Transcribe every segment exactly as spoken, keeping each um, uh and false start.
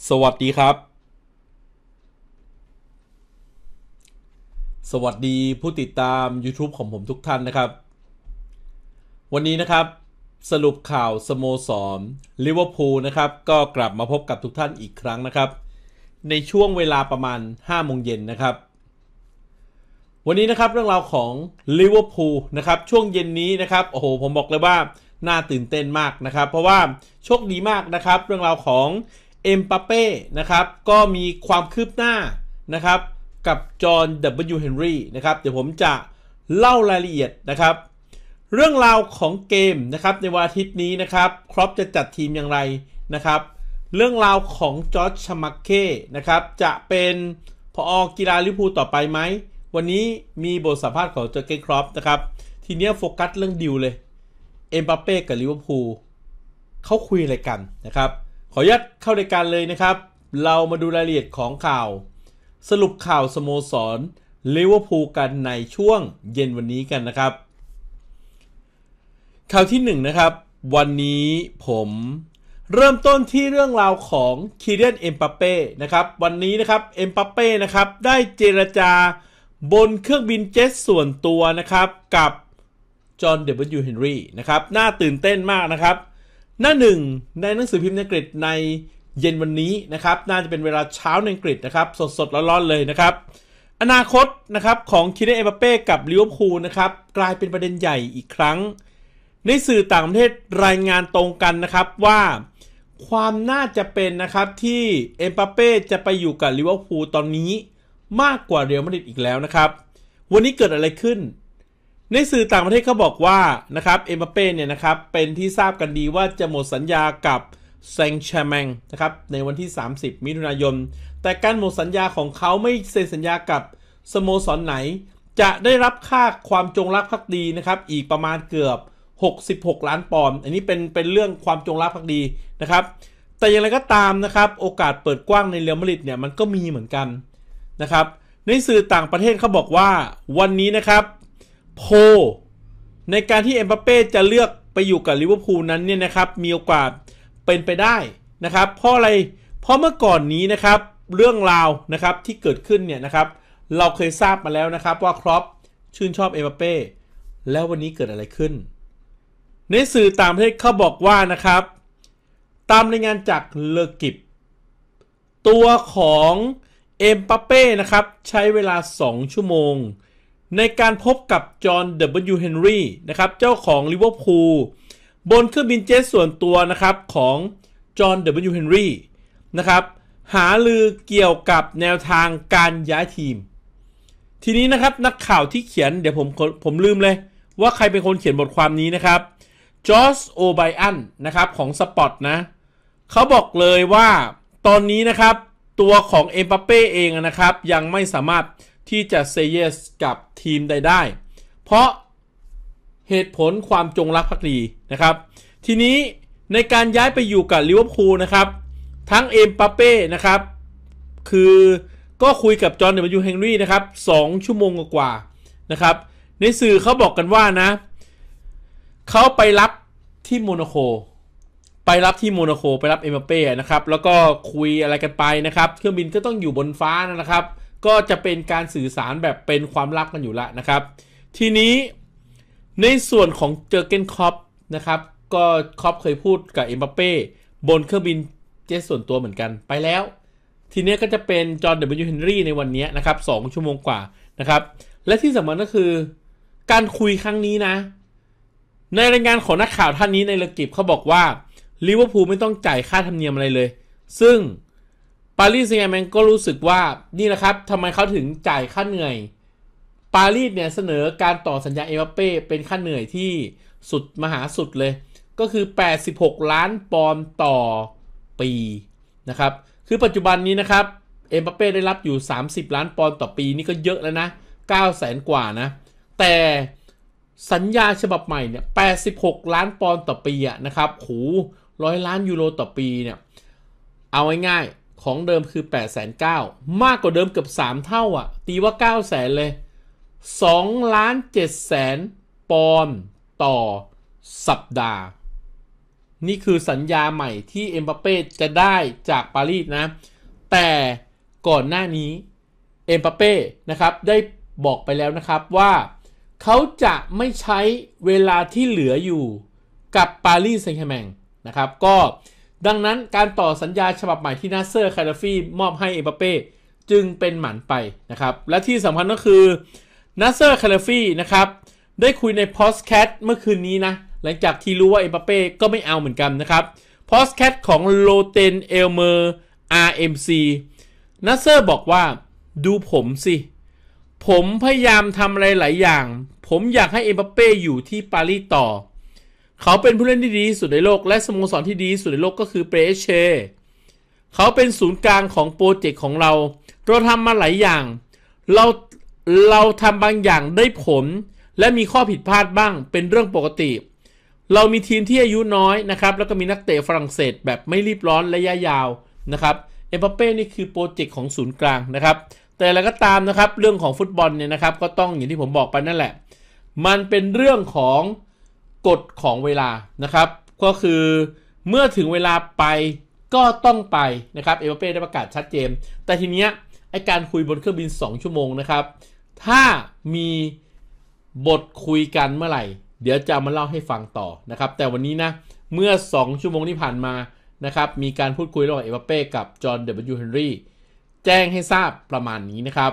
สวัสดีครับสวัสดีผู้ติดตาม YouTube ของผมทุกท่านนะครับวันนี้นะครับสรุปข่าวสโมสรลิเวอร์พูลนะครับก็กลับมาพบกับทุกท่านอีกครั้งนะครับในช่วงเวลาประมาณห้าโมงเย็นนะครับวันนี้นะครับเรื่องราวของลิเวอร์พูลนะครับช่วงเย็นนี้นะครับโอ้โหผมบอกเลยว่าน่าตื่นเต้นมากนะครับเพราะว่าโชคดีมากนะครับเรื่องราวของเอ็มบัปเป้นะครับก็มีความคืบหน้านะครับกับจอห์น ดับเบิลยู เฮนรี่นะครับเดี๋ยวผมจะเล่ารายละเอียดนะครับเรื่องราวของเกมนะครับในวันอาทิตย์นี้นะครับครอปจะจัดทีมอย่างไรนะครับเรื่องราวของจอร์จ ชมักเก้นะครับจะเป็นผอ.กีฬาลิเวอร์พูลต่อไปไหมวันนี้มีบทสัมภาษณ์ของเจอร์เก้น ครอปนะครับทีนี้โฟกัสเรื่องดิวเลยเอ็มบัปเป้กับลิเวอร์พูลเขาคุยอะไรกันนะครับขออนุญาตเข้ารายการเลยนะครับเรามาดูรายละเอียดของข่าวสรุปข่าวสโมสรลิเวอร์พูลกันในช่วงเย็นวันนี้กันนะครับข่าวที่หนึ่งนะครับวันนี้ผมเริ่มต้นที่เรื่องราวของคิเลียน เอ็มบัปเป้นะครับวันนี้นะครับเอ็มบัปเป้นะครับได้เจรจาบนเครื่องบินเจ็ตส่วนตัวนะครับกับจอห์น ดับเบิลยู เฮนรี่นะครับน่าตื่นเต้นมากนะครับหน้าหนึ่งในหนังสือพิมพ์อังกฤษในเย็นวันนี้นะครับน่าจะเป็นเวลาเช้าในอังกฤษนะครับสดๆร้อนๆเลยนะครับอนาคตนะครับของคิเลียน เอ็มบัปเป้กับลิเวอร์พูลนะครับกลายเป็นประเด็นใหญ่อีกครั้งในสื่อต่างประเทศรายงานตรงกันนะครับว่าความน่าจะเป็นนะครับที่เอ็มบัปเป้จะไปอยู่กับลิเวอร์พูลตอนนี้มากกว่าเรอัลมาดริดอีกแล้วนะครับวันนี้เกิดอะไรขึ้นในสื่อต่างประเทศเขาบอกว่านะครับเอ็มบัปเป้เนี่ยนะครับเป็นที่ทราบกันดีว่าจะหมดสัญญากับแซงต์แชร์แมงนะครับในวันที่สามสิบมิถุนายนแต่การหมดสัญญาของเขาไม่เซ็นสัญญากับสโมสรไหนจะได้รับค่าความจงรักภักดีนะครับอีกประมาณเกือบหกสิบหกล้านปอนด์อันนี้เป็นเป็นเรื่องความจงรักภักดีนะครับแต่อย่างไรก็ตามนะครับโอกาสเปิดกว้างในเรอัลมาดริดเนี่ยมันก็มีเหมือนกันนะครับในสื่อต่างประเทศเขาบอกว่าวันนี้นะครับโพลในการที่เอ็มบัปเป้จะเลือกไปอยู่กับลิเวอร์พูลนั้นเนี่ยนะครับมีโอกาสเป็นไปได้นะครับเพราะอะไรเพราะเมื่อก่อนนี้นะครับเรื่องราวนะครับที่เกิดขึ้นเนี่ยนะครับเราเคยทราบมาแล้วนะครับว่าครอปชื่นชอบเอ็มบัปเป้แล้ววันนี้เกิดอะไรขึ้นในสื่อต่างประเทศเขาบอกว่านะครับตามรายงานจากเลอกิปตัวของเอ็มบัปเป้นะครับใช้เวลาสองชั่วโมงในการพบกับจอห์น ดับเบิลยู เฮนรี่นะครับเจ้าของลิเวอร์พูลบนเครื่องบินเจ็ตส่วนตัวนะครับของจอห์น ดับเบิลยู เฮนรี่นะครับหาลือเกี่ยวกับแนวทางการย้ายทีมทีนี้นะครับนักข่าวที่เขียนเดี๋ยวผมผมลืมเลยว่าใครเป็นคนเขียนบทความนี้นะครับจอร์จ โอไบอันนะครับของสปอตนะเขาบอกเลยว่าตอนนี้นะครับตัวของเอ็มบัปเป้เองนะครับยังไม่สามารถที่จะเซย์เยสกับทีมใดได้เพราะเหตุผลความจงรักภักดีนะครับทีนี้ในการย้ายไปอยู่กับลิเวอร์พูลนะครับทั้งเอ็มบัปเป้นะครับคือก็คุยกับจอห์น ดับเบิลยู เฮนรี่นะครับสองชั่วโมงกว่านะครับในสื่อเขาบอกกันว่านะเขาไปรับที่โมนาโคไปรับที่โมนาโคไปรับเอ็มบัปเป้นะครับแล้วก็คุยอะไรกันไปนะครับเครื่องบินก็ต้องอยู่บนฟ้านะครับก็จะเป็นการสื่อสารแบบเป็นความลับกันอยู่ละนะครับทีนี้ในส่วนของเจอร์เก้น ครอปนะครับก็ครอปเคยพูดกับเอ็มบัปเป้บนเครื่องบินเจ็ตส่วนตัวเหมือนกันไปแล้วทีนี้ก็จะเป็นจอห์น ดับเบิลยู เฮนรี่ในวันนี้นะครับสองชั่วโมงกว่านะครับและที่สำคัญก็คือการคุยครั้งนี้นะในรายงานของนักข่าวท่านนี้ในเลกิปเขาบอกว่าลิเวอร์พูลไม่ต้องจ่ายค่าธรรมเนียมอะไรเลยซึ่งปารีสแซงต์แชร์แมงก็รู้สึกว่านี่แหละครับทำไมเขาถึงจ่ายค่าเหนื่อยปารีสเนี่ยเสนอการต่อสัญญาเอ็มบัปเป้เป็นค่าเหนื่อยที่สุดมหาสุดเลยก็คือแปดสิบหกล้านปอนด์ต่อปีนะครับคือปัจจุบันนี้นะครับเอ็มบัปเป้ได้รับอยู่สามสิบล้านปอนด์ต่อปีนี่ก็เยอะแล้วนะเก้าแสนกว่านะแต่สัญญาฉบับใหม่เนี่ยแปดสิบหกล้านปอนด์ต่อปีอะนะครับโหร้อยล้านยูโรต่อปีเนี่ยเอาง่ายๆของเดิมคือ แปดแสนเก้าหมื่น มากกว่าเดิมเกือบสามเท่าอ่ะตีว่า เก้าแสน เลย สองล้านเจ็ดแสน ปอนด์ต่อสัปดาห์นี่คือสัญญาใหม่ที่เอ็มบัปเป้จะได้จากปารีสนะแต่ก่อนหน้านี้เอ็มบัปเป้นะครับได้บอกไปแล้วนะครับว่าเขาจะไม่ใช้เวลาที่เหลืออยู่กับปารีสแซงต์แชร์แมงนะครับก็ดังนั้นการต่อสัญญาฉบับใหม่ที่นาสเซอร์ คาลาฟีมอบให้เอ็มบัปเป้จึงเป็นหมันไปนะครับและที่สำคัญก็คือนาสเซอร์ คาลาฟีนะครับได้คุยในพอดแคสต์เมื่อคืนนี้นะหลังจากที่รู้ว่าเอ็มบัปเป้ก็ไม่เอาเหมือนกันนะครับพอดแคสต์ของโลเทนเอลเมอร์ อาร์ เอ็ม ซี นาสเซอร์บอกว่าดูผมสิผมพยายามทำอะไรหลายอย่างผมอยากให้เอ็มบัปเป้อยู่ที่ปารีสต่อเขาเป็นผู้เล่นที่ดีที่สุดในโลกและสโมสรที่ดีที่สุดในโลกก็คือเปเอชเชเขาเป็นศูนย์กลางของโปรเจกต์ของเราเราทำมาหลายอย่างเราเราทำบางอย่างได้ผลและมีข้อผิดพลาดบ้างเป็นเรื่องปกติเรามีทีมที่อายุน้อยนะครับแล้วก็มีนักเตะฝรั่งเศสแบบไม่รีบร้อนระยะยาวนะครับเอ็มบัปเป้นี่คือโปรเจกต์ของศูนย์กลางนะครับแต่อะไรก็ตามนะครับเรื่องของฟุตบอลเนี่ยนะครับก็ต้องอย่างที่ผมบอกไปนั่นแหละมันเป็นเรื่องของกฎของเวลานะครับก็คือเมื่อถึงเวลาไปก็ต้องไปนะครับเอ็มบัปเป้ได้ประกาศชัดเจนแต่ทีเนี้ยไอการคุยบนเครื่องบินสองชั่วโมงนะครับถ้ามีบทคุยกันเมื่อไหร่เดี๋ยวจะมาเล่าให้ฟังต่อนะครับแต่วันนี้นะเมื่อสองชั่วโมงที่ผ่านมานะครับมีการพูดคุยระหว่างเอ็มบัปเป้กับจอห์น ดับเบิลยู เฮนรี่แจ้งให้ทราบประมาณนี้นะครับ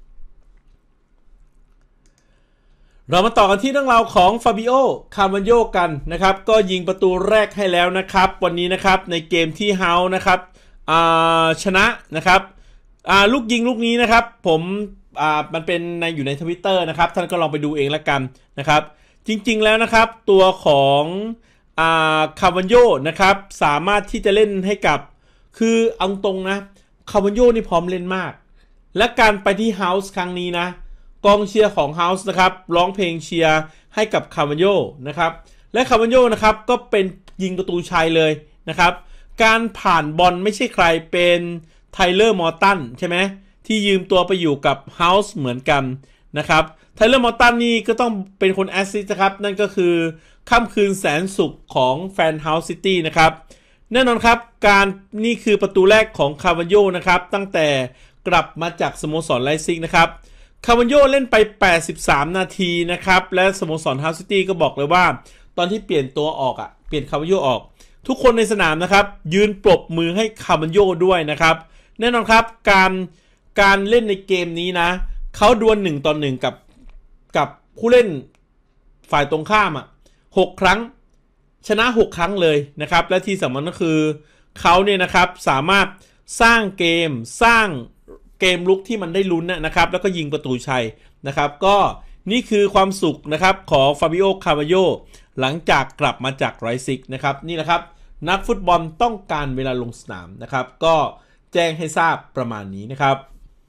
เรามาต่อกันที่เรื่องราวของฟาบิโอ คาร์วานโญกันนะครับก็ยิงประตูแรกให้แล้วนะครับวันนี้นะครับในเกมที่เฮาส์นะครับชนะนะครับลูกยิงลูกนี้นะครับผมมันเป็นในอยู่ใน ทวิตเตอร์ นะครับท่านก็ลองไปดูเองละกันนะครับจริงๆแล้วนะครับตัวของคาร์วานโญนะครับสามารถที่จะเล่นให้กับคือเอาตรงนะคาร์วานโญนี่พร้อมเล่นมากและการไปที่เฮาส์ครั้งนี้นะกองเชียร์ของเฮาส์นะครับร้องเพลงเชียร์ให้กับคาร์วานโญนะครับและคาร์วานโญนะครับก็เป็นยิงประตูชัยเลยนะครับการผ่านบอลไม่ใช่ใครเป็นไทเลอร์ มอร์ตันใช่ไหมที่ยืมตัวไปอยู่กับเฮาส์เหมือนกันนะครับไทเลอร์ มอร์ตันนี่ก็ต้องเป็นคนแอสซิสต์นะครับนั่นก็คือค่ำคืนแสนสุขของแฟนเฮาส์ซิตี้นะครับแน่นอนครับการนี่คือประตูแรกของคาร์วานโญนะครับตั้งแต่กลับมาจากสโมสรไลป์ซิกนะครับคาร์วานโญเล่นไปแปดสิบสามนาทีนะครับและสโมสรเฮาส์ซิตี้ก็บอกเลยว่าตอนที่เปลี่ยนตัวออกอ่ะเปลี่ยนคาร์วานโญออกทุกคนในสนามนะครับยืนปรบมือให้คาร์วานโญด้วยนะครับแน่นอนครับการการเล่นในเกมนี้นะเขาดวลหนึ่งต่อหนึ่งกับกับผู้เล่นฝ่ายตรงข้ามอ่ะหกครั้งชนะหกครั้งเลยนะครับและที่สำคัญก็คือเขาเนี่ยนะครับสามารถสร้างเกมสร้างเกมลุกที่มันได้ลุ้นนะครับแล้วก็ยิงประตูชัยนะครับก็นี่คือความสุขนะครับของฟาบิโอ คาร์วานโญหลังจากกลับมาจากไลป์ซิกนะครับนี่แหละครับนักฟุตบอลต้องการเวลาลงสนามนะครับก็แจ้งให้ทราบประมาณนี้นะครับ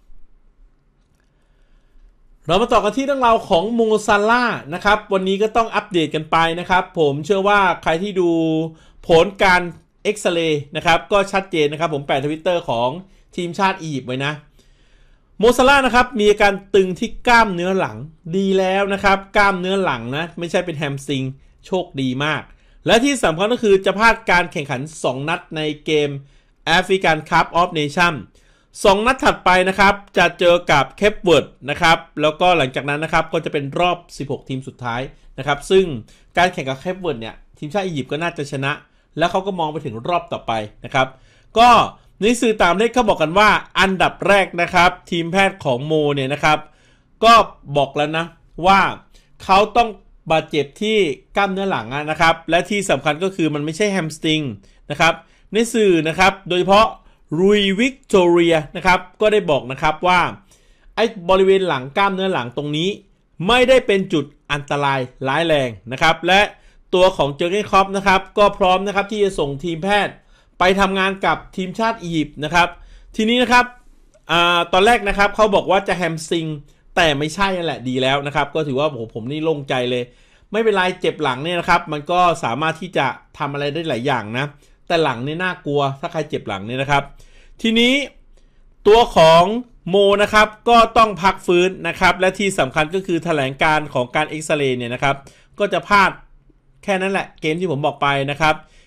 เรามาต่อกันที่เรื่องราวของโมซาล่านะครับวันนี้ก็ต้องอัปเดตกันไปนะครับผมเชื่อว่าใครที่ดูผลการเอ็กซเรย์นะครับก็ชัดเจนนะครับผมแปะทวิตเตอร์ของทีมชาติอียิปต์ไว้นะโมซาล่านะครับมีอาการตึงที่กล้ามเนื้อหลังดีแล้วนะครับกล้ามเนื้อหลังนะไม่ใช่เป็นแฮมสตริงโชคดีมากและที่สำคัญก็คือจะพลาดการแข่งขันสองนัดในเกมแอฟริกันคัพออฟเนชั่นสองนัดถัดไปนะครับจะเจอกับเคปเวิร์ดนะครับแล้วก็หลังจากนั้นนะครับก็จะเป็นรอบสิบหกทีมสุดท้ายนะครับซึ่งการแข่งกับเคปเวิร์ดเนี่ยทีมชาติอียิปต์ก็น่าจะชนะแล้วเขาก็มองไปถึงรอบต่อไปนะครับก็ในสื่อต่างประเทศเขาบอกกันว่าอันดับแรกนะครับทีมแพทย์ของโมเนี่ยนะครับก็บอกแล้วนะว่าเขาต้องบาดเจ็บที่กล้ามเนื้อหลังนะครับและที่สำคัญก็คือมันไม่ใช่แฮมสตริงนะครับในสื่อนะครับโดยเฉพาะรุยวิกตอเรียนะครับก็ได้บอกนะครับว่าไอ้บริเวณหลังกล้ามเนื้อหลังตรงนี้ไม่ได้เป็นจุดอันตรายร้ายแรงนะครับและตัวของเจอร์เก้น คล็อปนะครับก็พร้อมนะครับที่จะส่งทีมแพทย์ไปทำงานกับทีมชาติอียิปต์นะครับทีนี้นะครับอ่าตอนแรกนะครับเขาบอกว่าจะแฮมสตริงแต่ไม่ใช่นั่นแหละดีแล้วนะครับก็ถือว่าโอ้โหผมนี่โล่งใจเลยไม่เป็นไรเจ็บหลังเนี่ยนะครับมันก็สามารถที่จะทำอะไรได้หลายอย่างนะแต่หลังเนี่ยน่ากลัวถ้าใครเจ็บหลังเนี่ยนะครับทีนี้ตัวของโมนะครับก็ต้องพักฟื้นนะครับและที่สำคัญก็คือแถลงการของการเอ็กซเรย์เนี่ยนะครับก็จะพลาดแค่นั้นแหละเกมที่ผมบอกไปนะครับ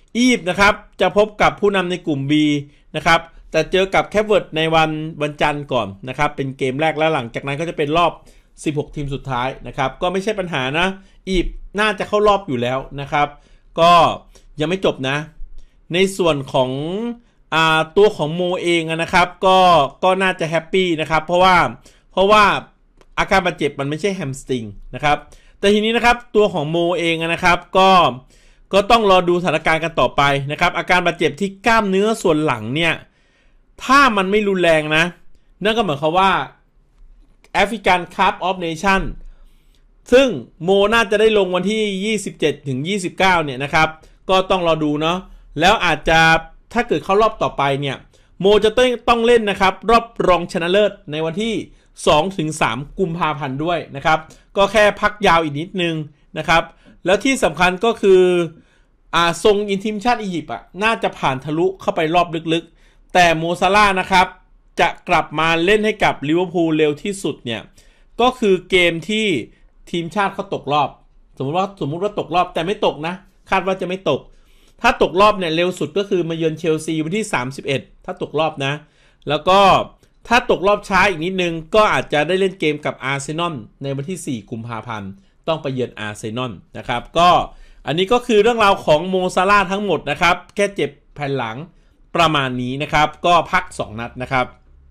อียิปต์นะครับจะพบกับผู้นำในกลุ่ม B นะครับแต่เจอกับแคปเวิร์ดในวันวันจันทร์ก่อนนะครับเป็นเกมแรกแล้วหลังจากนั้นก็จะเป็นรอบสิบหกทีมสุดท้ายนะครับก็ไม่ใช่ปัญหานะอียิปต์น่าจะเข้ารอบอยู่แล้วนะครับก็ยังไม่จบนะในส่วนของอ่าตัวของโมเองนะครับก็ก็น่าจะแฮปปี้นะครับเพราะว่าเพราะว่าอาการบาดเจ็บมันไม่ใช่แฮมสตริงนะครับแต่ทีนี้นะครับตัวของโมเองนะครับก็ก็ต้องรอดูสถานการณ์กันต่อไปนะครับอาการบาดเจ็บที่กล้ามเนื้อส่วนหลังเนี่ยถ้ามันไม่รุนแรงนะนั่นก็หมายความว่าแอฟริกันคัพออฟเนชั่นซึ่งโมน่าจะได้ลงวันที่ยี่สิบเจ็ดถึงยี่สิบเก้าเนี่ยนะครับก็ต้องรอดูเนาะแล้วอาจจะถ้าเกิดเข้ารอบต่อไปเนี่ยโมจะต้องต้องเล่นนะครับรอบรองชนะเลิศในวันที่สองถึงสามกุมภาพันธ์ด้วยนะครับก็แค่พักยาวอีกนิดนึงนะครับแล้วที่สำคัญก็คืออ่าทรงอินทีมชาติอียิปต์อ่ะน่าจะผ่านทะลุเข้าไปรอบลึกๆแต่โมซาร่านะครับจะกลับมาเล่นให้กับลิเวอร์พูลเร็วที่สุดเนี่ยก็คือเกมที่ทีมชาติเขาตกรอบสมมติว่าสมมติว่าตกรอบแต่ไม่ตกนะคาดว่าจะไม่ตกถ้าตกรอบเนี่ยเร็วสุดก็คือมาเยือนเชลซีวันที่สามสิบเอ็ดถ้าตกรอบนะแล้วก็ถ้าตกรอบช้าอีกนิดนึงก็อาจจะได้เล่นเกมกับอาร์เซนอลในวันที่สี่กุมภาพันธ์ต้องไปเยือนอาร์เซนอลนะครับก็อันนี้ก็คือเรื่องราวของโมซาร่าทั้งหมดนะครับแค่เจ็บแผ่นหลังประมาณนี้นะครับก็พักสองนัดนะครับ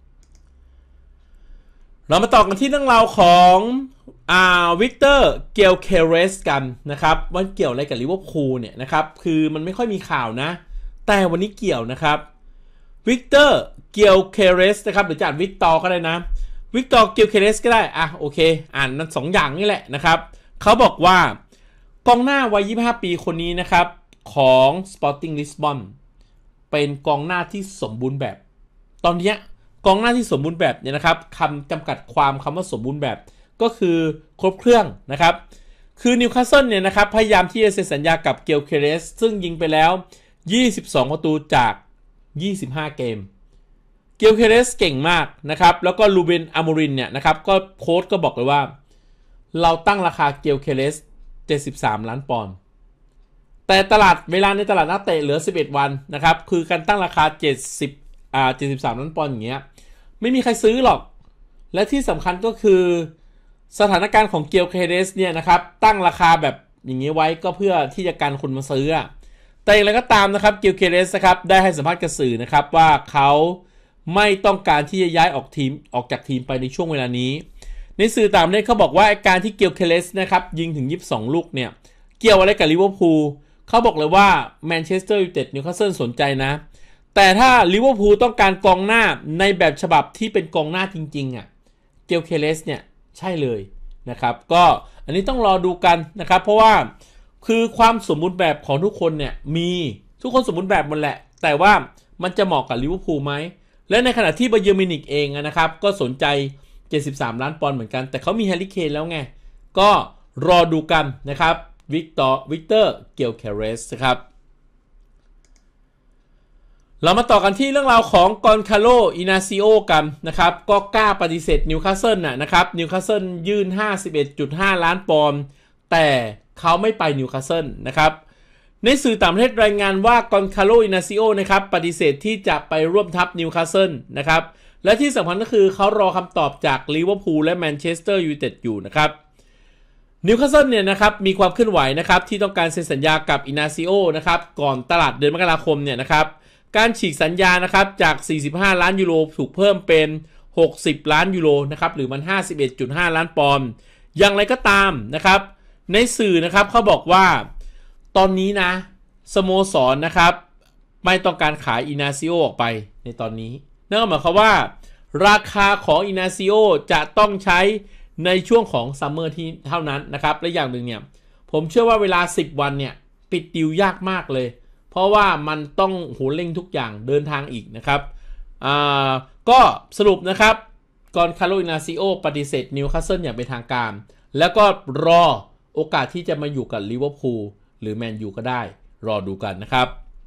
เรามาต่อกันที่เรื่องราวของอ่าวิกเตอร์เกลเคเรสกันนะครับว่าเกี่ยวอะไรกับลิเวอร์พูลเนี่ยนะครับคือมันไม่ค่อยมีข่าวนะแต่วันนี้เกี่ยวนะครับวิกเตอร์เกลเคเรสนะครับหรือจะอ่านวิกตอร์ก็ได้นะวิกตอร์เกลเคเรสก็ได้อ่ะโอเคอ่านนั้นสองอย่างนี่แหละนะครับเขาบอกว่ากองหน้าวัยยี่สิบห้าปีคนนี้นะครับของ Sporting Lisbon เป็นกองหน้าที่สมบูรณ์แบบตอนนี้กองหน้าที่สมบูรณ์แบบเนี่ยนะครับคำจำกัดความคำว่าสมบูรณ์แบบก็คือครบเครื่องนะครับคือนิวคาสเซิลเนี่ยนะครับพยายามที่จะเซ็นสัญญากับเกลเคเรสซึ่งยิงไปแล้วยี่สิบสองประตูจากยี่สิบห้าเกมเกลเคเรสเก่งมากนะครับแล้วก็ลูเบนอาโมรินเนี่ยนะครับก็โค้ชก็บอกเลยว่าเราตั้งราคาเกลเคเรสเจ็ดสิบสามล้านปอนด์แต่ตลาดเวลาในตลาดนักเตะเหลือสิบเอ็ดวันนะครับคือการตั้งราคาเจ็ดสิบอ่าเจ็ดสิบสามล้านปอนด์อย่างเงี้ยไม่มีใครซื้อหรอกและที่สำคัญก็คือสถานการณ์ของเกลเคเรสเนี่ยนะครับตั้งราคาแบบอย่างนี้ไว้ก็เพื่อที่จะกันคนมาซื้อแต่อย่างไรก็ตามนะครับเกลเคเรสนะครับได้ให้สัมภาษณ์กับสื่อนะครับว่าเขาไม่ต้องการที่จะย้ายออกทีมออกจากทีมไปในช่วงเวลานี้ในสื่อต่างประเทศเขาบอกว่าการที่เกลเคเรสนะครับยิงถึงยี่สิบสองลูกเนี่ยเกี่ยวอะไรกับลิเวอร์พูลเขาบอกเลยว่าแมนเชสเตอร์ยูไนเต็ดนิวคาสเซิลสนใจนะแต่ถ้าลิเวอร์พูลต้องการกองหน้าในแบบฉบับที่เป็นกองหน้าจริงๆอ่ะเกลเคเรสเนี่ยใช่เลยนะครับก็อันนี้ต้องรอดูกันนะครับเพราะว่าคือความสมบูรณ์แบบของทุกคนเนี่ยมีทุกคนสมบูรณ์แบบหมดแหละแต่ว่ามันจะเหมาะกับลิเวอร์พูลไหมและในขณะที่บาเยิร์นมิวนิกเองนะครับก็สนใจเจ็ดสิบสามล้านปอนด์เหมือนกันแต่เขามีแฮร์รี่เคนแล้วไงก็รอดูกันนะครับวิกตอร์วิกเตอร์เกลเคเรสครับเรามาต่อกันที่เรื่องราวของกอนคาโลอินาซิโอกันนะครับก็กล้าปฏิเสธนิวคาสเซิลนะครับนิวคาสเซิลยื่น ห้าสิบเอ็ดจุดห้า ล้านปอนด์แต่เขาไม่ไปนิวคาสเซิลนะครับในสื่อต่างประเทศรายงานว่ากอนคาโลอินาซิโอนะครับปฏิเสธที่จะไปร่วมทัพนิวคาสเซิลนะครับและที่สำคัญก็คือเขารอคำตอบจากลิเวอร์พูลและแมนเชสเตอร์ยูไนเต็ดอยู่นะครับนิวคาสเซิลเนี่ยนะครับมีความเคลื่อนไหวนะครับที่ต้องการเซ็นสัญญากับอินาซิโอนะครับก่อนตลาดเดือนมกราคมเนี่ยนะครับการฉีกสัญญานะครับจากสี่สิบห้าล้านยูโรถูกเพิ่มเป็นหกสิบล้านยูโรนะครับหรือมัน ห้าสิบเอ็ดจุดห้า ล้านปอนด์อย่างไรก็ตามนะครับในสื่อนะครับเขาบอกว่าตอนนี้นะสโมสร น, นะครับไม่ต้องการขายอินาซิโอออกไปในตอนนี้นั่นหมายความว่าราคาของอินาซิโอจะต้องใช้ในช่วงของซัมเมอร์ที่เท่านั้นนะครับและอย่างหนึ่งเนี่ยผมเชื่อว่าเวลาสิบวันเนี่ยปิดดีลยากมากเลยเพราะว่ามันต้องโหเร่งทุกอย่างเดินทางอีกนะครับอ่าก็สรุปนะครับกอนคาโลอินาซิโอปฏิเสธนิวคาสเซิลอย่างเป็นทางการแล้วก็รอโอกาสที่จะมาอยู่กับลิเวอร์พูลหรือแมนยูก็ได้รอดูกันนะครับ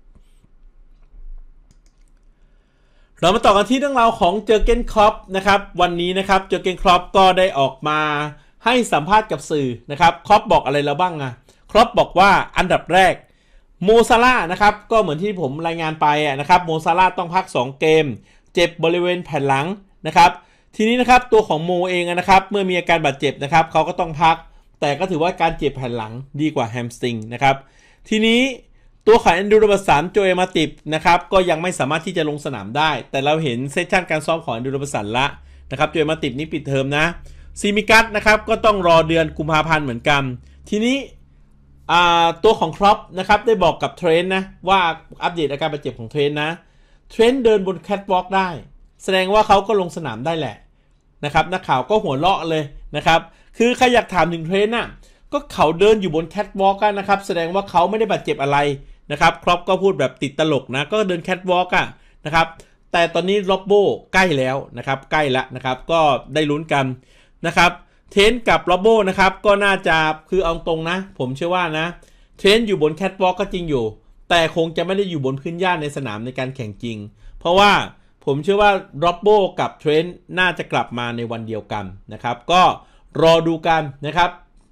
เรามาต่อกันที่เรื่องราวของเจอร์เกนคล็อปนะครับวันนี้นะครับเจอร์เกนคล็อปก็ได้ออกมาให้สัมภาษณ์กับสื่อนะครับคล็อปบอกอะไรแล้วบ้างอะคล็อปบอกว่าอันดับแรกโมซาร่านะครับก็เหมือนที่ผมรายงานไปนะครับโมซาร่าต้องพักสองเกมเจ็บบริเวณแผ่นหลังนะครับทีนี้นะครับตัวของโมเองนะครับเมื่อมีอาการบาดเจ็บนะครับเขาก็ต้องพักแต่ก็ถือว่าการเจ็บแผ่นหลังดีกว่าแฮมสตริงนะครับทีนี้ตัวของแอนดรูโรบัสสันโจเอมาติบนะครับก็ยังไม่สามารถที่จะลงสนามได้แต่เราเห็นเซสชั่นการซ้อมของแอนดรูโรบัสสันละนะครับโจเอมาติบนี่ปิดเทอมนะซิมิกัสนะครับก็ต้องรอเดือนกุมภาพันธ์เหมือนกันทีนี้ตัวของครอปนะครับได้บอกกับเทรนนะว่าอัปเดตอาการบาดเจ็บของเทรนนะเทรนเดินบนแคทวอล์กได้แสดงว่าเขาก็ลงสนามได้แหละนะครับนักข่าวก็หัวเราะเลยนะครับคือใครอยากถามถึงเทรนน่ะก็เขาเดินอยู่บนแคทวอล์กกันนะครับแสดงว่าเขาไม่ได้บาดเจ็บอะไรนะครับครอปก็พูดแบบติดตลกนะก็เดินแคทวอล์กอ่ะนะครับแต่ตอนนี้ล็อบโบใกล้แล้วนะครับใกล้แล้วนะครับก็ได้ลุ้นกันนะครับเทรนกับล็อบโบนะครับก็น่าจะคือเอาตรงนะผมเชื่อว่านะเทรนอยู่บนแคทวอล์กก็จริงอยู่แต่คงจะไม่ได้อยู่บนพื้นหญ้าในสนามในการแข่งจริงเพราะว่าผมเชื่อว่าล็อบโบกับเทรนน่าจะกลับมาในวันเดียวกันนะครับก็รอดูกันนะครับ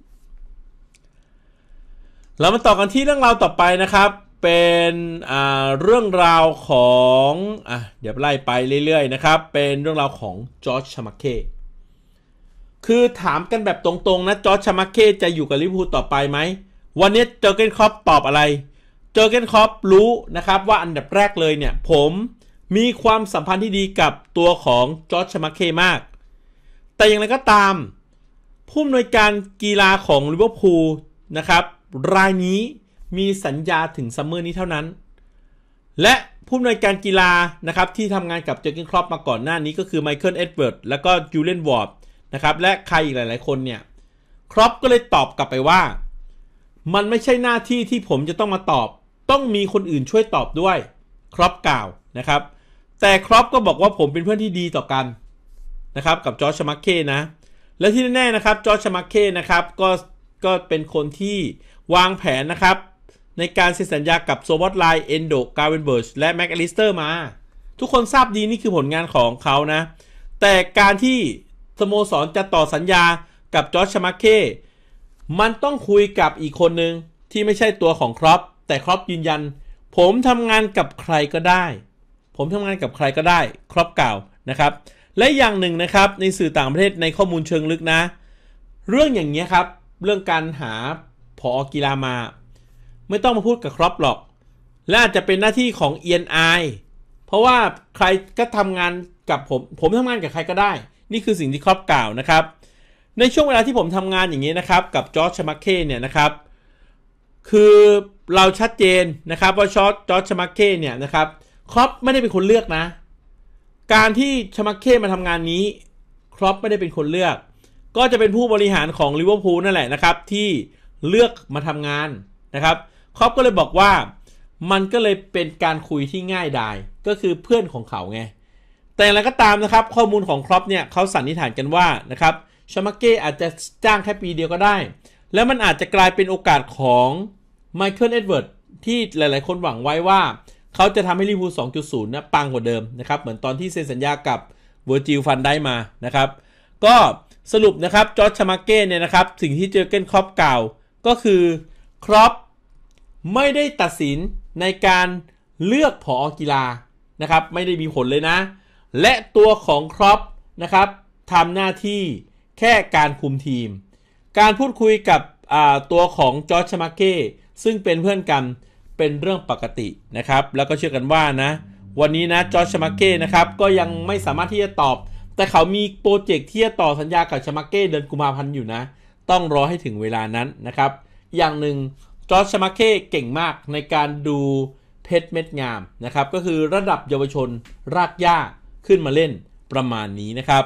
เรามาต่อกันที่เรื่องราวต่อไปนะครับเป็นอ่าเรื่องราวของอ่ะเดี๋ยวไล่ไปเรื่อยๆนะครับเป็นเรื่องราวของจอร์จ ชามาเก้คือถามกันแบบตรงๆนะจอร์จ ชามาเก้จะอยู่กับลิเวอร์พูลต่อไปไหมวันนี้เจอร์เกนคล็อปตอบอะไรเจอร์เกนคล็อปรู้นะครับว่าอันดับแรกเลยเนี่ยผมมีความสัมพันธ์ที่ดีกับตัวของจอร์จ ชามาเก้มากแต่อย่างไรก็ตามผู้อำนวยการกีฬาของลิเวอร์พูลนะครับรายนี้มีสัญญาถึงซัมเมอร์นี้เท่านั้นและผู้อำนวยการกีฬานะครับที่ทำงานกับเจอร์เกนคล็อปมาก่อนหน้านี้ก็คือไมเคิล เอ็ดเวิร์ดแล้วก็จูเลียน วอร์ดนะครับและใครอีกหลายๆคนเนี่ยคล็อปก็เลยตอบกลับไปว่ามันไม่ใช่หน้าที่ที่ผมจะต้องมาตอบต้องมีคนอื่นช่วยตอบด้วยคล็อปกล่าวนะครับแต่คล็อปก็บอกว่าผมเป็นเพื่อนที่ดีต่อกันนะครับกับจอร์จ ชามาเก้นะและที่แน่ๆนะครับจอร์จ ชามาเก้นะครับก็ก็เป็นคนที่วางแผนนะครับในการเซ็นสัญญากับโซบอตไลน์เอนโด กาเวนเบิร์ชและแม็กอลิสเตอร์มาทุกคนทราบดีนี่คือผลงานของเขานะแต่การที่สโมสรจะต่อสัญญากับจอร์จ ชามาเก้มันต้องคุยกับอีกคนนึงที่ไม่ใช่ตัวของครอปแต่ครอปยืนยันผมทำงานกับใครก็ได้ผมทำงานกับใครก็ได้ครอปกล่าวนะครับและอย่างหนึ่งนะครับในสื่อต่างประเทศในข้อมูลเชิงลึกนะเรื่องอย่างนี้ครับเรื่องการหาผอ.กีฬามาไม่ต้องมาพูดกับครอปหรอกและอาจจะเป็นหน้าที่ของ อี เอ็น ไอ เพราะว่าใครก็ทำงานกับผมผมทำงานกับใครก็ได้นี่คือสิ่งที่ครอปกล่าวนะครับในช่วงเวลาที่ผมทำงานอย่างนี้นะครับกับจอร์จ ชามาเก้เนี่ยนะครับคือเราชัดเจนนะครับว่าจอร์จ จอร์จ ชามาเก้เนี่ยนะครับครอปไม่ได้เป็นคนเลือกนะการที่ชามาเก้มาทำงานนี้ครอปไม่ได้เป็นคนเลือกก็จะเป็นผู้บริหารของลิเวอร์พูลนั่นแหละนะครับที่เลือกมาทำงานนะครับครอปก็เลยบอกว่ามันก็เลยเป็นการคุยที่ง่ายดายก็คือเพื่อนของเขาไงแต่อย่างไรก็ตามนะครับข้อมูลของครอปเนี่ยเขาสันนิษฐานกันว่านะครับชามาเก้อาจจะจ้างแค่ปีเดียวก็ได้แล้วมันอาจจะกลายเป็นโอกาสของไมเคิล เอ็ดเวิร์ดที่หลายๆคนหวังไว้ว่าเขาจะทำให้ลิเวอร์พูล สองจุดศูนย์ นะปังกว่าเดิมนะครับเหมือนตอนที่เซ็นสัญญากับเวอร์จิล ฟันได้มานะครับก็สรุปนะครับจอร์จ ชามาเก้เนี่ยนะครับสิ่งที่เจอร์เก้น คล็อปกล่าวก็คือคล็อปไม่ได้ตัดสินในการเลือกผอ.กีฬานะครับไม่ได้มีผลเลยนะและตัวของคล็อปนะครับทำหน้าที่แค่การคุมทีมการพูดคุยกับตัวของจอร์จ ชามาเก้ซึ่งเป็นเพื่อนกันเป็นเรื่องปกตินะครับแล้วก็เชื่อกันว่านะวันนี้นะจอร์จ ชามาเก้นะครับก็ยังไม่สามารถที่จะตอบแต่เขามีโปรเจกต์ที่จะต่อสัญญากับชามาเก้เดือนกุมภาพันธ์อยู่นะต้องรอให้ถึงเวลานั้นนะครับอย่างหนึ่งจอร์จ ชามาเก้เก่งมากในการดูเพชรเม็ดงามนะครับก็คือระดับเยาวชนรากหญ้าขึ้นมาเล่นประมาณนี้นะครับ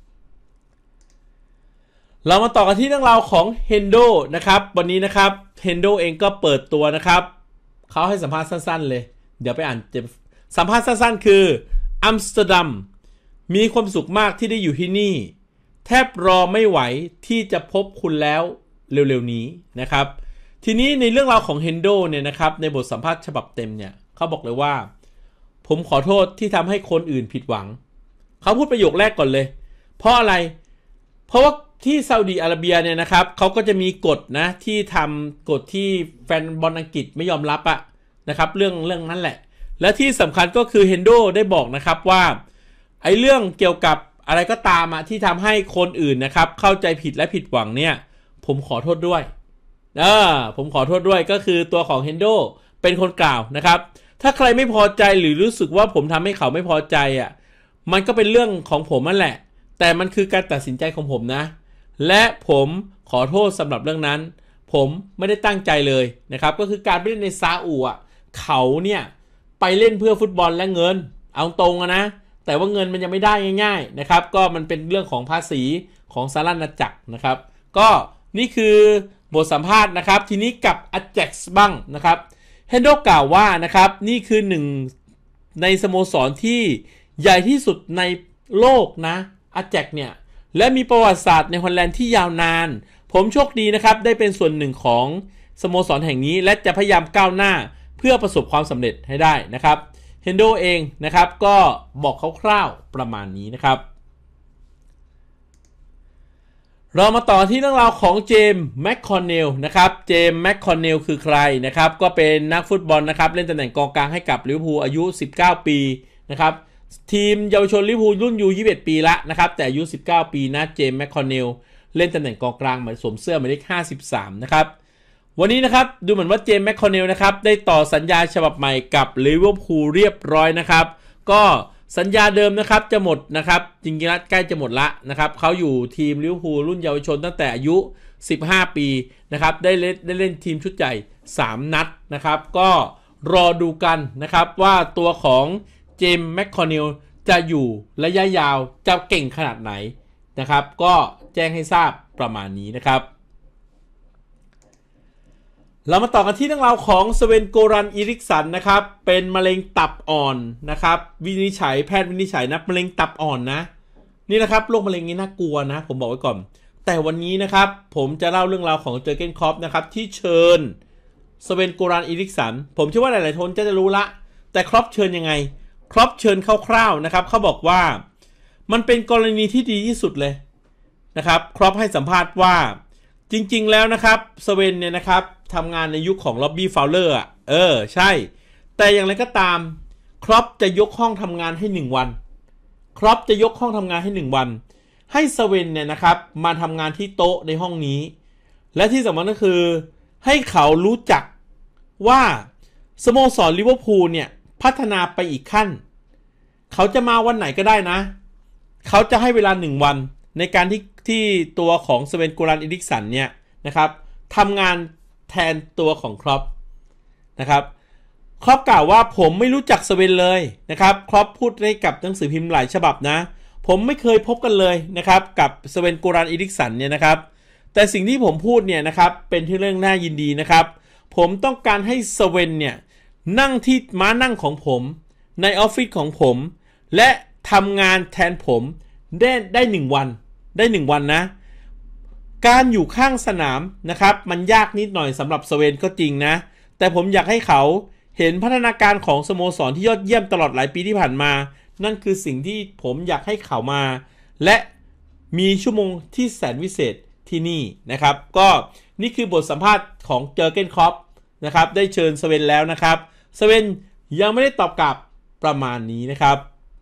เรามาต่อกันที่เรื่องราวของเฮนโดนะครับวันนี้นะครับเฮนโดเองก็เปิดตัวนะครับเขาให้สัมภาษณ์สั้นๆเลยเดี๋ยวไปอ่านสัมภาษณ์สั้นๆคืออัมสเตอร์ดัมมีความสุขมากที่ได้อยู่ที่นี่แทบรอไม่ไหวที่จะพบคุณแล้วเร็วๆนี้นะครับทีนี้ในเรื่องราวของเฮนโดเนี่ยนะครับในบทสัมภาษณ์ฉบับเต็มเนี่ยเขาบอกเลยว่าผมขอโทษที่ทำให้คนอื่นผิดหวังเขาพูดประโยคแรกก่อนเลยเพราะอะไรเพราะว่าที่ซาอุดีอาระเบียเนี่ยนะครับเขาก็จะมีกฎนะที่ทำกฎที่แฟนบอลอังกฤษไม่ยอมรับอะนะครับเรื่องเรื่องนั้นแหละและที่สำคัญก็คือเฮนโดได้บอกนะครับว่าไอ้เรื่องเกี่ยวกับอะไรก็ตามอะที่ทำให้คนอื่นนะครับเข้าใจผิดและผิดหวังเนี่ยผมขอโทษด้วยเออผมขอโทษด้วยก็คือตัวของเฮนโดเป็นคนกล่าวนะครับถ้าใครไม่พอใจหรือรู้สึกว่าผมทำให้เขาไม่พอใจอ่ะมันก็เป็นเรื่องของผมนั่นแหละแต่มันคือการตัดสินใจของผมนะและผมขอโทษสำหรับเรื่องนั้นผมไม่ได้ตั้งใจเลยนะครับก็คือการไปเล่นในซาอุอ่ะเขาเนี่ยไปเล่นเพื่อฟุตบอลและเงินเอาตรงนะแต่ว่าเงินมันยังไม่ได้ง่ายๆนะครับก็มันเป็นเรื่องของภาษีของสหราชอาณาจักรนะครับก็นี่คือบทสัมภาษณ์นะครับทีนี้กับอาแจ็กซ์บ้างนะครับเฮนโดกล่าวว่านะครับนี่คือหนึ่งในสโมสรที่ใหญ่ที่สุดในโลกนะอาแจ็กเนี่ยและมีประวัติศาสตร์ในฮอลแลนด์ที่ยาวนานผมโชคดีนะครับได้เป็นส่วนหนึ่งของสโมสรแห่งนี้และจะพยายามก้าวหน้าเพื่อประสบความสำเร็จให้ได้นะครับเฮนโดเองนะครับก็บอกคร่าวๆประมาณนี้นะครับเรามาต่อที่เรื่องราวของเจมส์แมคคอนเนลนะครับเจมส์แมคคอนเนลคือใครนะครับก็เป็นนักฟุตบอลนะครับเล่นตำแหน่งกองกลางให้กับลิเวอร์พูลอายุสิบเก้าปีนะครับทีมเยาวชนลิเวอร์พูลรุ่นยูยี่สิบเอ็ดปีละนะครับแต่อายุสิบเก้าปีนะเจมส์แมคคอนเนลเล่นตำแหน่งกองกลางหมายสวมเสื้อหมายเลขห้าสิบสามนะครับวันนี้นะครับดูเหมือนว่าเจมส์แมคคอนเนลนะครับได้ต่อสัญญาฉบับใหม่กับลิเวอร์พูลเรียบร้อยนะครับก็สัญญาเดิมนะครับจะหมดนะครับจริงๆแล้วใกล้จะหมดละนะครับเขาอยู่ทีมลิเวอร์พูลรุ่นเยาวชนตั้งแต่อายุสิบห้าปีนะครับได้เล่นได้เล่นทีมชุดใหญ่สามนัดนะครับก็รอดูกันนะครับว่าตัวของเจมส์แมคคอนเนลจะอยู่ระยะยาวจะเก่งขนาดไหนนะครับก็แจ้งให้ทราบประมาณนี้นะครับเรามาต่อกันที่เรื่องราวของสเวนโกรันอีริกสันนะครับเป็นมะเร็งตับอ่อนนะครับวินิจฉัยแพทย์วินิจฉัยนะมะเร็งตับอ่อนนะนี่นะครับโรคมะเร็งนี้น่ากลัวนะผมบอกไว้ก่อนแต่วันนี้นะครับผมจะเล่าเรื่องราวของเจอร์เกนคล็อปนะครับที่เชิญสเวนโกรันอีริกสันผมเชื่อว่าหลายๆคนจะจะรู้ละแต่คล็อปเชิญยังไงคล็อปเชิญคร่าวๆนะครับเขาบอกว่ามันเป็นกรณีที่ดีที่สุดเลยนะครับคล็อปให้สัมภาษณ์ว่าจริงๆแล้วนะครับสเวนเนี่ยนะครับทำงานในยุคของล็อบบี้ฟาวเลอร์อ่ะเออใช่แต่อย่างไรก็ตามคล็อปจะยกห้องทำงานให้หนึ่งวันคล็อปจะยกห้องทำงานให้หนึ่งวันให้สเวนเนี่ยนะครับมาทำงานที่โต๊ะในห้องนี้และที่สำคัญก็คือให้เขารู้จักว่าสโมสรลิเวอร์พูลเนี่ยพัฒนาไปอีกขั้นเขาจะมาวันไหนก็ได้นะเขาจะให้เวลาหนึ่งวันในการที่ที่ตัวของสเวนโกรันอีริกสันเนี่ยนะครับทำงานแทนตัวของคล็อปนะครับคล็อปกล่าวว่าผมไม่รู้จักสเวนเลยนะครับคล็อปพูดให้กับหนังสือพิมพ์หลายฉบับนะผมไม่เคยพบกันเลยนะครับกับสเวนโกรันอีริกสันเนี่ยนะครับแต่สิ่งที่ผมพูดเนี่ยนะครับเป็นที่เรื่องน่ายินดีนะครับผมต้องการให้สเวนเนี่ยนั่งที่ม้านั่งของผมในออฟฟิศของผมและทำงานแทนผมได้ได้หนึ่งวันได้หนึ่งวันนะการอยู่ข้างสนามนะครับมันยากนิดหน่อยสำหรับสเวนก็จริงนะแต่ผมอยากให้เขาเห็นพัฒนาการของสโมสรที่ยอดเยี่ยมตลอดหลายปีที่ผ่านมานั่นคือสิ่งที่ผมอยากให้เขามาและมีชั่วโมงที่แสนวิเศษที่นี่นะครับก็นี่คือบทสัมภาษณ์ของเจอร์เกนคล็อปนะครับได้เชิญสเวนแล้วนะครับสเวนยังไม่ได้ตอบกลับประมาณนี้นะครับ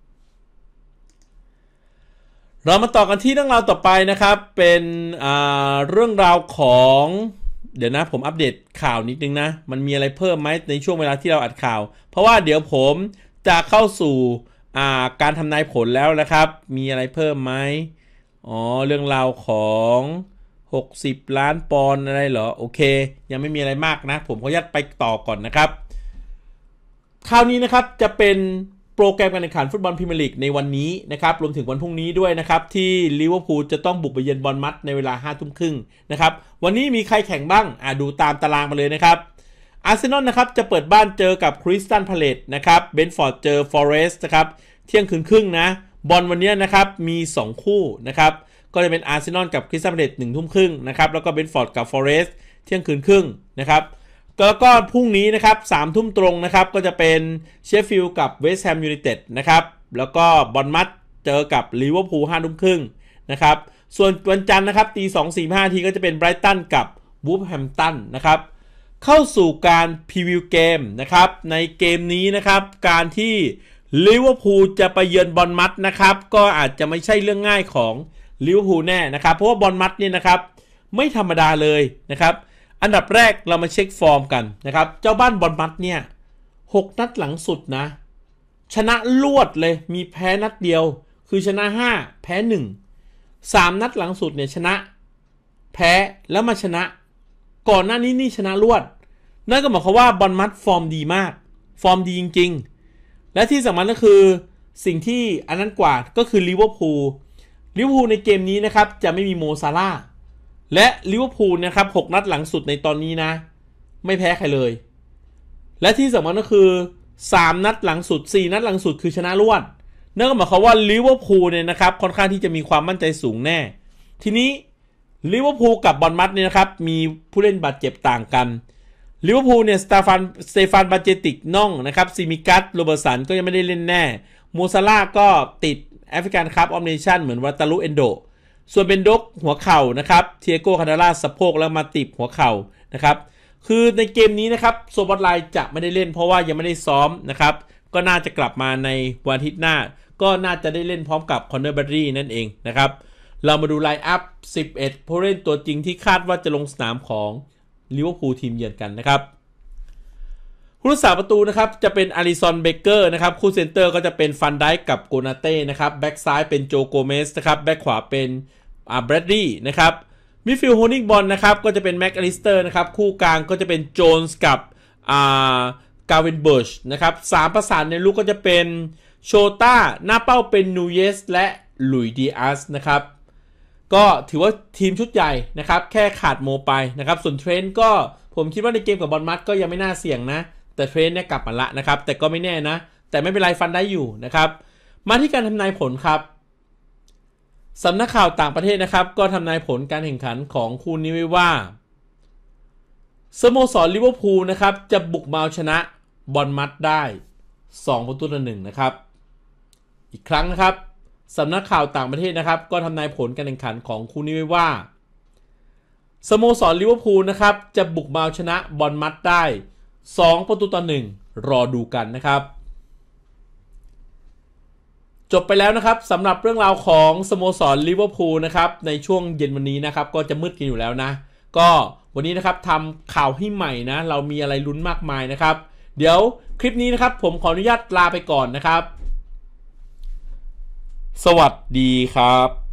เรามาต่อกันที่เรื่องราวต่อไปนะครับเป็นเรื่องราวของเดี๋ยวนะผมอัปเดตข่าวนิดนึงนะมันมีอะไรเพิ่มไหมในช่วงเวลาที่เราอัดข่าวเพราะว่าเดี๋ยวผมจะเข้าสู่การทำนายผลแล้วนะครับมีอะไรเพิ่มไหมอ๋อเรื่องราวของหกสิบล้านปอนด์อะไรเหรอโอเคยังไม่มีอะไรมากนะผมขออนุญาตไปต่อก่อนนะครับคราวนี้นะครับจะเป็นโปรแกรมการแข่งขันฟุตบอลพรีเมียร์ลีกในวันนี้นะครับรวมถึงวันพรุ่งนี้ด้วยนะครับที่ลิเวอร์พูลจะต้องบุกไปเยือนบอร์นมัธในเวลาห้าทุ่มครึ่งนะครับวันนี้มีใครแข่งบ้างอ่ะดูตามตารางมาเลยนะครับอาร์เซนอลนะครับจะเปิดบ้านเจอกับคริสตัลพาเลซนะครับเบนฟอร์ดเจอฟอเรสต์นะครับเที่ยงคืนครึ่งนะบอลวันนี้นะครับมีสองคู่นะครับก็จะเป็นอาร์เซนอลกับคริสตัลพาเลซหนึ่งทุ่มครึ่งนะครับแล้วก็เบนฟอร์ดกับฟอเรสต์เที่ยงคืนครึ่งนะครับแล้วก็พรุ่งนี้นะครับสามทุ่มตรงนะครับก็จะเป็นเชฟฟิลด์กับเวสต์แฮมยูไนเต็ดนะครับแล้วก็บอร์นมัธเจอกับลิเวอร์พูลห้าทุ่มครึ่งนะครับส่วนวันจันทร์นะครับตีสองสี่ห้าทีก็จะเป็นไบรตันกับวูฟแฮมป์ตันนะครับเข้าสู่การพรีวิวเกมนะครับในเกมนี้นะครับการที่ลิเวอร์พูลจะไปเยือนบอร์นมัธนะครับก็อาจจะไม่ใช่เรื่องง่ายของลิเวอร์พูลแน่นะครับเพราะว่าบอร์นมัธเนี่ยนะครับไม่ธรรมดาเลยนะครับอันดับแรกเรามาเช็คฟอร์มกันนะครับเจ้าบ้านบอร์นมัธเนี่ยหกนัดหลังสุดนะชนะรวดเลยมีแพ้นัดเดียวคือชนะห้าแพ้หนึ่ง สามนัดหลังสุดเนี่ยชนะแพ้แล้วมาชนะก่อนหน้านี้นี่ชนะรวดนั่นก็หมายความว่าบอร์นมัธฟอร์มดีมากฟอร์มดีจริงๆและที่สำคัญก็คือสิ่งที่อันนั้นกว่าก็คือลิเวอร์พูลลิเวอร์พูลในเกมนี้นะครับจะไม่มีโมซาร่าและลิเวอร์พูลนะครับหกนัดหลังสุดในตอนนี้นะไม่แพ้ใครเลยและที่สำคัญก็คือสามนัดหลังสุดสี่นัดหลังสุดคือชนะรวดนั่นก็หมายความว่าลิเวอร์พูลเนี่ยนะครับค่อนข้างที่จะมีความมั่นใจสูงแน่ทีนี้ลิเวอร์พูลกับบอร์นมัธเนี่ยนะครับมีผู้เล่นบาดเจ็บต่างกันลิเวอร์พูลเนี่ยสตาฟานสเตฟานบาเจติกน่องนะครับซิมิกัสโรเบอร์สันก็ยังไม่ได้เล่นแน่โมซาร่าก็ติดแอฟริกันคัพออฟเนชั่นเหมือนวัตารุเอนโดส่วนเบนดกหัวเข่านะครับเทียโกคานาร่าสะโพกแล้วมาติดหัวเข่านะครับคือในเกมนี้นะครับโซบอทไลน์จะไม่ได้เล่นเพราะว่ายังไม่ได้ซ้อมนะครับก็น่าจะกลับมาในวันอาทิตย์หน้าก็น่าจะได้เล่นพร้อมกับคอนเนอร์แบดรี่นั่นเองนะครับเรามาดูไลน์อัพสิบเอ็ดผู้เล่นตัวจริงที่คาดว่าจะลงสนามของลิเวอร์พูลทีมเยือนกันนะครับผู้รักษาประตูนะครับจะเป็นอาริซอนเบเกอร์นะครับคู่เซนเตอร์ก็จะเป็นฟันไดค์กับโกนาเต้นะครับแบ็กซ้ายเป็นโจโกเมสนะครับแบ็กขวาเป็นอ่าแบรดดี้นะครับมิดฟิลด์โฮลดิ้งบอลนะครับก็จะเป็นแม็กอลิสเตอร์นะครับคู่กลางก็จะเป็นโจนส์กับอ่ากาเวนเบิร์ชนะครับสามประสานในลูกก็จะเป็นโชต้าหน้าเป้าเป็นนูเยสและหลุยดีอาสนะครับก็ถือว่าทีมชุดใหญ่นะครับแค่ขาดโมไปนะครับส่วนเทรนต์ก็ผมคิดว่าในเกมกับบอร์นมัธก็ยังไม่น่าเสี่ยงนะแต่เทรนต์เนี่ยกลับมาละนะครับแต่ก็ไม่แน่นะแต่ไม่เป็นไรฟันได้อยู่นะครับมาที่การทำนายผลครับสำนักข่าวต่างประเทศนะครับก็ทำนายผลการแข่งขันของคู่นี้ไว้ว่าสโมสรลิเวอร์พูลนะครับจะบุกมาเอาชนะบอร์นมัธได้สองประตูต่อหนึ่งนะครับอีกครั้งนะครับสำนักข่าวต่างประเทศนะครับก็ทำนายผลการแข่งขันของคู่นี้ไว้ว่าสโมสรลิเวอร์พูลนะครับจะบุกมาเอาชนะบอร์นมัธได้สองประตูต่อหนึ่งรอดูกันนะครับจบไปแล้วนะครับสำหรับเรื่องราวของสโมสรลิเวอร์พูลนะครับในช่วงเย็นวันนี้นะครับก็จะมืดกันอยู่แล้วนะก็วันนี้นะครับทำข่าวให้ใหม่นะเรามีอะไรลุ้นมากมายนะครับเดี๋ยวคลิปนี้นะครับผมขออนุญาตลาไปก่อนนะครับสวัสดีครับ